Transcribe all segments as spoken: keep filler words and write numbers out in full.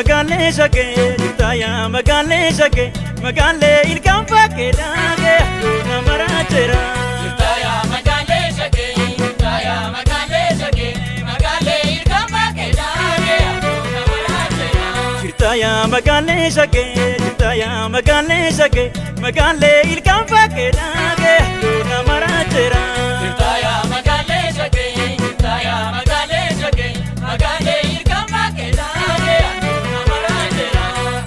magale shake, Taya magale shake, magale il campa che dage, una marachera. Taya magale shake, Taya magale shake, magale il campa che dage, una marachera. Taya magale shake, Taya magale shake, magale il campa che dage, una marachera. Taya magale shake, Taya magale shake, magale il campa che dage, una marachera.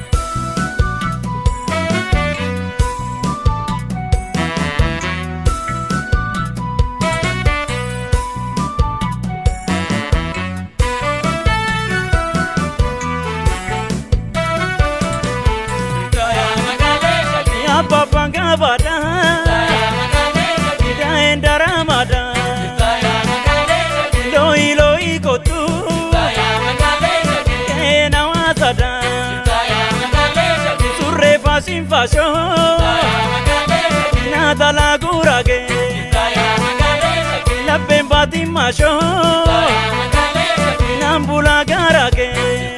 Papa Gavada, Ida and Daramada, Loi Loi Kotu, Nawazada, Surre Fasim Fasho, Nadala Gurage, Lapembati Masho, Nambula Garage,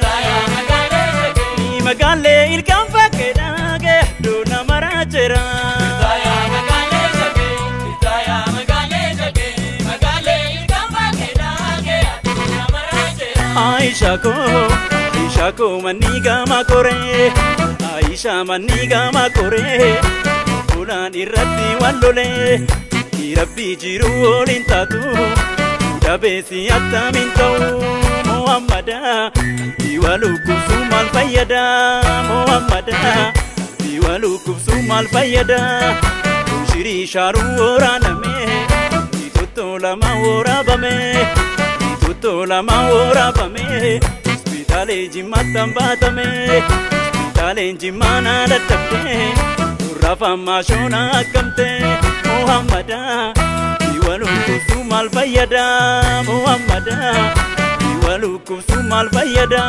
Magale il campa che dage, Duna Marachera. Taya magale shake, Taya magale shake, magale il campa che dage, una marachera. Aisha ko, Aisha ko maniga makore, Aisha maniga makore, Bulan irratti wallole, irabbi jiru olin tatu, dabesi attamin ta'u, Muhammada, Iwalu kusumal fayyada, Muhammada, Iwalu kusumal fayyada, Shiri sharu oraname, Ituto lama orabame, Ituto lama orabame, Spitale jimatam batame, Spitale jimana databde, Rafa mashona kamte, Muhammada, Iwalu kusumal fayyada, Muhammada, Iwalu kusumal fayyada.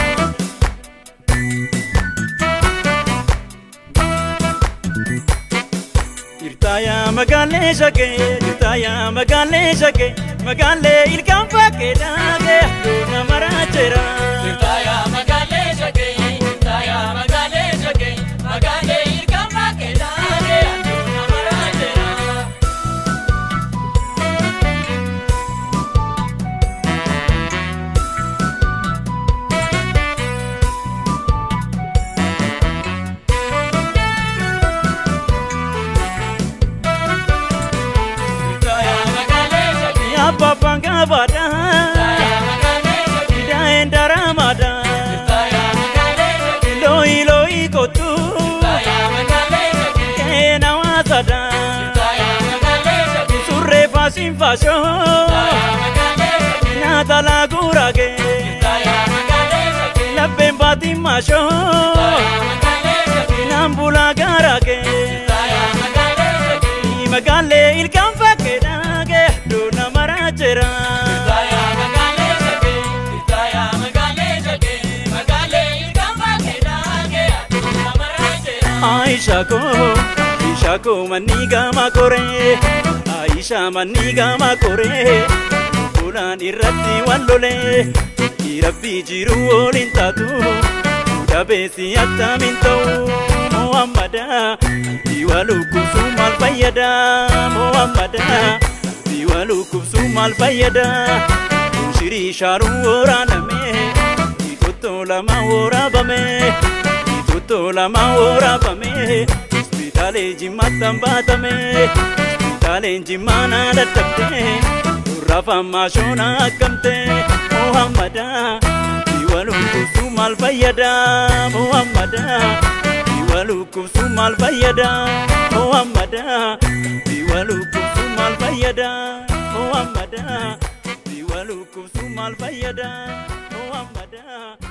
Taya magale shake, Taya magale shake, magale il campa che dage, una marachera. Taya magale shake, Taya magale shake, magale il campa che dage, una marachera. Papa Gavada, Ida and Daramada, Loi Loi Kotu, Nawazada, Surre Fasim Fasho, Nadala Gurage, Lapembati Masho, Nambula Garage, Magale il campa che dage, Duna Marachera. Taya magale shake, Taya magale shake, magale il campa che dage, una marachera. Aisha ko, Aisha ko maniga makore, Aisha maniga makore, Bulan irratti wallole, irabbi jiru olin tatu, dabesi attamin ta'u, Muhammada, Iwalu kusumal fayyada, Muhammada, Iwalu kusumal fayyada, Shiri sharu oraname, Ituto lama orabame, Ituto lama orabame, Spitale jimatam batame, Spitale jimana databde, Rafa mashona kamte, Muhammada, Iwalu kusumal fayyada, Muhammada, Iwalu kusumal fayyada, Muhammada, Iwalu kusumal fayyada, Muhammada, Iwalu kusumal fayyada, Muhammada.